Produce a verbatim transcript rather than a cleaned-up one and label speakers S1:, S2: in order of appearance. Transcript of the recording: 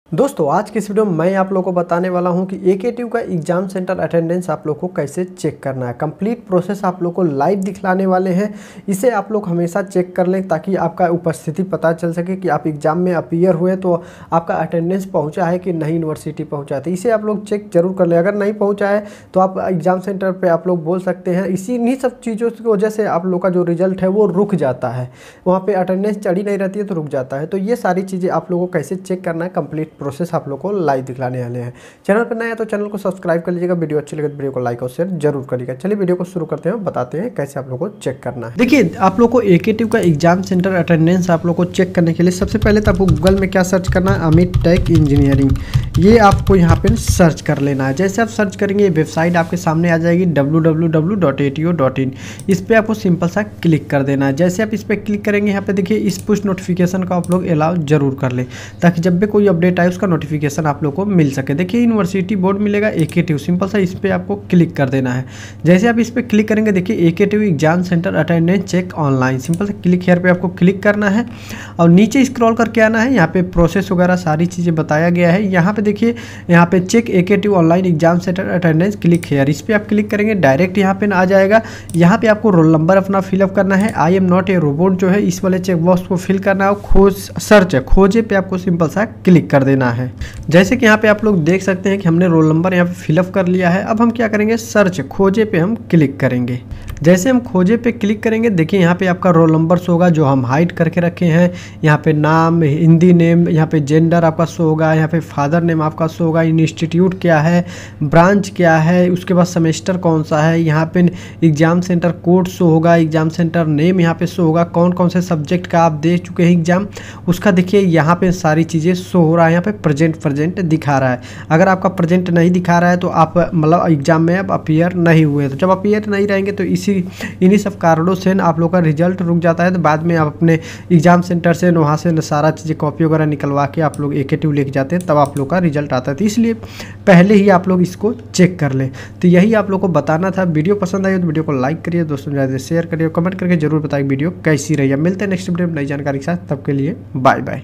S1: दोस्तों आज की इस वीडियो में मैं आप लोगों को बताने वाला हूं कि एकेटीयू का एग्जाम सेंटर अटेंडेंस आप लोग को कैसे चेक करना है। कंप्लीट प्रोसेस आप लोग को लाइव दिखलाने वाले हैं। इसे आप लोग हमेशा चेक कर लें ताकि आपका उपस्थिति पता चल सके कि आप एग्जाम में अपीयर हुए तो आपका अटेंडेंस पहुंचा है कि नहीं यूनिवर्सिटी पहुंचा। तो इसे आप लोग चेक जरूर कर लें। अगर नहीं पहुँचा है तो आप एग्जाम सेंटर पर आप लोग बोल सकते हैं। इसी इन्हीं सब चीज़ों की वजह से आप लोग का जो रिजल्ट है वो रुक जाता है, वहाँ पर अटेंडेंस चढ़ी नहीं रहती है तो रुक जाता है। तो ये सारी चीज़ें आप लोगों को कैसे चेक करना है, कंप्लीट प्रोसेस आप लोग को लाइव दिखलाने वाले हैं। चैनल पर नया है तो चैनल को सब्सक्राइब कर लीजिएगा। वीडियो अच्छी लगे तो वीडियो को लाइक और शेयर जरूर करिएगा। चलिए वीडियो को शुरू करते हैं, बताते हैं कैसे आप लोग को चेक करना है। देखिए आप लोग को एकेटीयू का एग्जाम सेंटर अटेंडेंस आप लोग को चेक करने के लिए सबसे पहले तो आपको गूगल में क्या सर्च करना है, अमित टेक इंजीनियरिंग, ये आपको यहाँ पे सर्च कर लेना है। जैसे आप सर्च करेंगे वेबसाइट आपके सामने आ जाएगी W W W dot A T U dot in. इस पर आपको सिंपल सा क्लिक कर देना है। जैसे आप इस पर क्लिक करेंगे यहाँ पे देखिए इस पुश नोटिफिकेशन का आप लोग अलाउ जरूर कर ले ताकि जब भी कोई अपडेट आए उसका नोटिफिकेशन आप लोग को मिल सके। देखिए यूनिवर्सिटी बोर्ड मिलेगा एकेटीयू, सिंपल सा इस पर आपको क्लिक कर देना है। जैसे आप इस पर क्लिक करेंगे देखिए AKTU exam centre attendance check online, simple सा क्लिक हेयर पे आपको क्लिक करना है और नीचे स्क्रॉल करके आना है। यहाँ पे प्रोसेस वगैरह सारी चीज़ें बताया गया है। यहाँ पे देखिए यहाँ पे check AKTU online exam centre attendance, click here, इस पर आप क्लिक करेंगे डायरेक्ट यहाँ पे आ जाएगा। यहाँ पे आपको रोल नंबर अपना फिलअप करना है। I am not a robot जो है इस वाले चेक बॉक्स को फिल करना है। खोज सर्च है, खोजे पे आपको सिंपल सा क्लिक कर देना है। जैसे कि यहाँ पे आप लोग देख सकते हैं कि हमने रोल नंबर यहाँ पे फिलअप कर लिया है। अब हम क्या करेंगे, सर्च खोजे पे हम क्लिक करेंगे। जैसे हम खोजे पे क्लिक करेंगे देखिए यहाँ पे आपका रोल नंबर शो होगा जो हम हाइड करके रखे हैं। यहाँ पे नाम, हिंदी नेम, यहाँ पे जेंडर आपका शो होगा, यहाँ पे फादर नेम आपका शो होगा, इंस्टीट्यूट क्या है, ब्रांच क्या है, उसके बाद सेमेस्टर कौन सा है, यहाँ पे एग्जाम सेंटर कोड शो होगा, एग्जाम सेंटर नेम यहाँ पे शो होगा, कौन कौन से सब्जेक्ट का आप दे चुके हैं एग्जाम उसका देखिए यहाँ पे सारी चीज़ें शो हो रहा है। यहाँ पे प्रेजेंट प्रेजेंट दिखा रहा है। अगर आपका प्रेजेंट नहीं दिखा रहा है तो आप मतलब एग्जाम में अब अपीयर नहीं हुए। तो जब अपीयर नहीं रहेंगे तो इसी इन्हीं सब कारणों से आप लोग का रिजल्ट रुक जाता है। तो बाद में आप अपने एग्जाम सेंटर से वहाँ से सारा चीज़ें कॉपी वगैरह निकलवा के आप लोग एकेटीयू लेके जाते हैं, तब आप लोग का रिजल्ट आता है। तो इसलिए पहले ही आप लोग इसको चेक कर लें। तो यही आप लोग को बताना था। वीडियो पसंद आई तो वीडियो को लाइक करिए, दोस्तों ज़्यादा शेयर करिए, कमेंट करके जरूर बताइए वीडियो कैसी रही है। मिलते हैं नेक्स्ट वीडियो में नई जानकारी के साथ, तब के लिए बाय बाय।